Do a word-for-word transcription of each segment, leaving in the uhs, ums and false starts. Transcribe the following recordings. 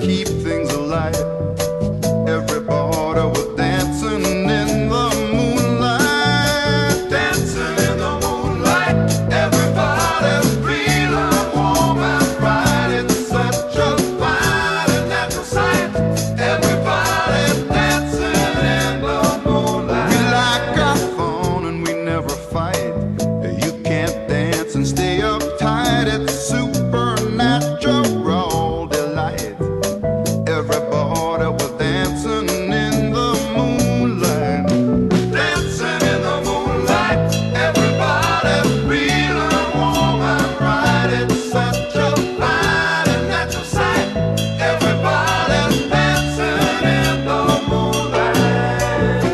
keep things alive. Everybody was dancing in the moonlight, dancing in the moonlight. Everybody's feeling warm and bright. It's such a fine and natural sight. Everybody's dancing in the moonlight. We like our fun and we never fight. You can't dance and stay uptight. It's supernatural delight. Everybody was dancing in the moonlight, dancing in the moonlight. Everybody's feeling warm and bright. It's such a fine and natural sight. Everybody's dancing in the moonlight.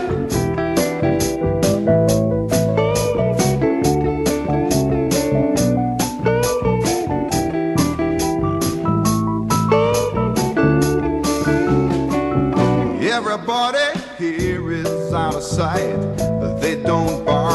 Everybody here is out of sight. They don't bark